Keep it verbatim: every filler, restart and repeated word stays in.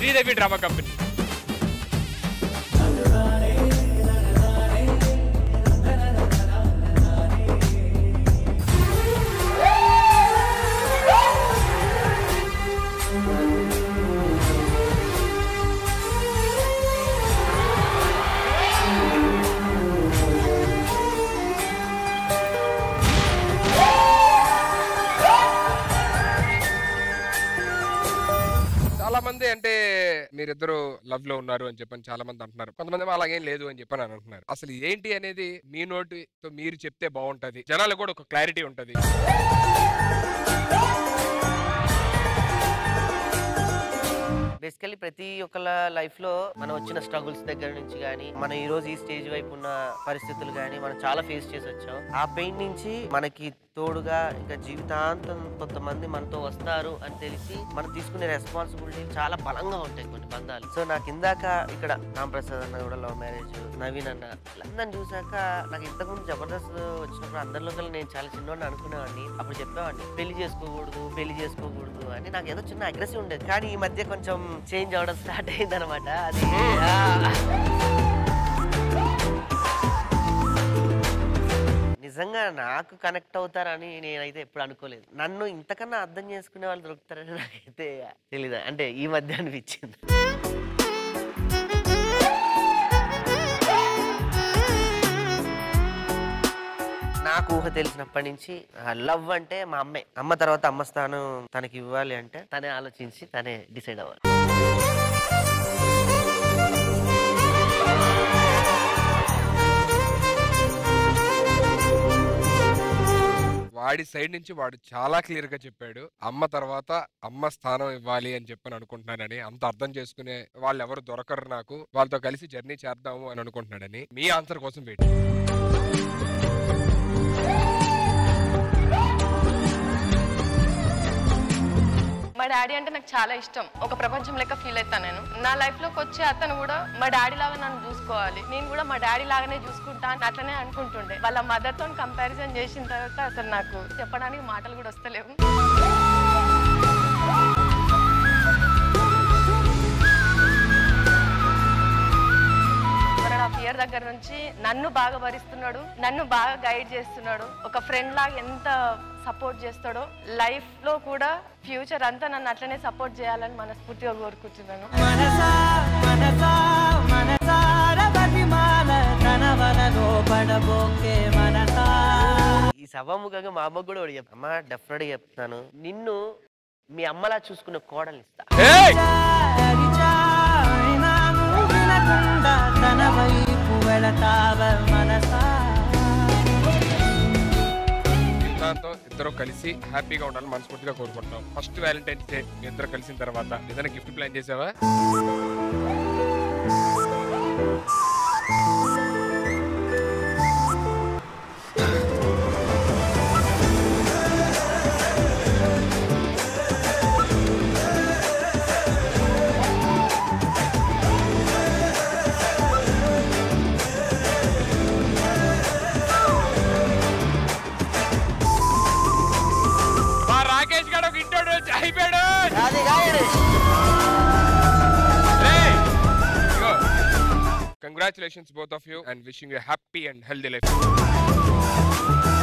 Sridevi drama company. చాలా మంది అంటే మీరిద్దరు లవ్ లో ఉన్నారు అని చెప్పని చాలా మంది అంటున్నారు. కొంతమంది అలాగేం లేదు అని చెప్పని అంటున్నారు. అసలు ఏంటి అనేది మీ నోటితో మీరు చెప్తే బాగుంటది, జనాలకు కూడా ఒక క్లారిటీ ఉంటది. బేసికలీ ప్రతి ఒక్కళ్ళ లైఫ్ లో మనం వచ్చిన స్ట్రగుల్స్ దగ్గర నుంచి కానీ మనం ఈ రోజు ఈ స్టేజ్ వైపు ఉన్న పరిస్థితులు కానీ మనం చాలా ఫేస్ చేసి వచ్చాం. ఆ పెయిన్ నుంచి మనకి తోడుగా ఇంకా జీవితాంతం కొంతమంది మనతో వస్తారు అని తెలిసి మనం తీసుకునే రెస్పాన్సిబిలిటీ చాలా బలంగా ఉంటాయి కొన్ని బంధాలు. సో నాకు ఇందాక ఇక్కడ రాంప్రసాద్ అన్న కూడా లవ్ మ్యారేజ్, నవీన్ అన్న వీళ్ళందరిని చూసాక నాకు ఇంతకుముందు జబర్దస్త్ వచ్చినప్పుడు అందరిలో కల్లా నేను చాలా చిన్నవాడిని అనుకునేవాడిని. అప్పుడు చెప్పేవాడిని పెళ్లి చేసుకోకూడదు పెళ్లి చేసుకోకూడదు అని. నాకు ఏదో చిన్న అగ్రెసివ్ ఉండేది. కానీ ఈ మధ్య కొంచెం చేంజ్ అవడం స్టార్ట్ అయింది అనమాట. అది నిజంగా నాకు కనెక్ట్ అవుతారని నేనైతే ఎప్పుడు అనుకోలేదు. నన్ను ఇంతకన్నా అర్థం చేసుకునే వాళ్ళు దొరుకుతారని నాకైతే తెలీదు. అంటే ఈ మధ్య అనిపించింది. నాకు ఊహ తెలిసినప్పటి నుంచి లవ్ అంటే మా అమ్మే. అమ్మ తర్వాత అమ్మ స్థానం తనకి ఇవ్వాలి అంటే తనే ఆలోచించి తనే డిసైడ్ అవ్వాలి. వాడి సైడ్ నుంచి వాడు చాలా క్లియర్ గా చెప్పాడు, అమ్మ తర్వాత అమ్మ స్థానం ఇవ్వాలి అని చెప్పని అనుకుంటున్నానని. అంత అర్థం చేసుకునే వాళ్ళు ఎవరు దొరకరు నాకు, వాళ్ళతో కలిసి జర్నీ చేద్దాము అని అనుకుంటున్నాడని. మీ ఆన్సర్ కోసం వెయిట్. మా డాడీ అంటే నాకు చాలా ఇష్టం. ఒక ప్రపంచం లెక్క ఫీల్ అవుతాను నేను. నా లైఫ్ లోకి వచ్చే అతను కూడా మా డాడీ లాగా నన్ను చూసుకోవాలి, నేను కూడా మా డాడీ లాగానే చూసుకుంటాను అట్లనే అనుకుంటుండే. వాళ్ళ మదర్ తో కంపారిజన్ చేసిన తర్వాత అసలు నాకు చెప్పడానికి మాటలు కూడా వస్తలేవు. హాఫ్ ఇయర్ దగ్గర నుంచి నన్ను బాగా భరిస్తున్నాడు, నన్ను బాగా గైడ్ చేస్తున్నాడు. ఒక ఫ్రెండ్ లాగా ఎంత సపోర్ట్ చేస్తాడో లైఫ్ లో కూడా ఫ్యూచర్ అంతా నన్ను అట్లనే సపోర్ట్ చేయాలని మనస్ఫూర్తిగా కోరుకుంటున్నాను. ఈ సభాముఖంగా మా అమ్మ కూడా అమ్మ డెఫినెట్ గా చెప్తాను, నిన్ను మీ అమ్మలా చూసుకున్న కోడలు ఇస్తా. ఇద్దరు కలిసి హ్యాపీగా ఉండాలని మనస్ఫూర్తిగా కోరుకుంటున్నాం. ఫస్ట్ వ్యాలంటైన్స్ డే మీ ఇద్దరు కలిసిన తర్వాత ఏదైనా గిఫ్ట్ ప్లాన్ చేసావా? రాకేష్ గారు ఒక ఇంట్రోడ్యూస్ అయిపోయాడు. Congratulations both of you and wishing you a happy and healthy life.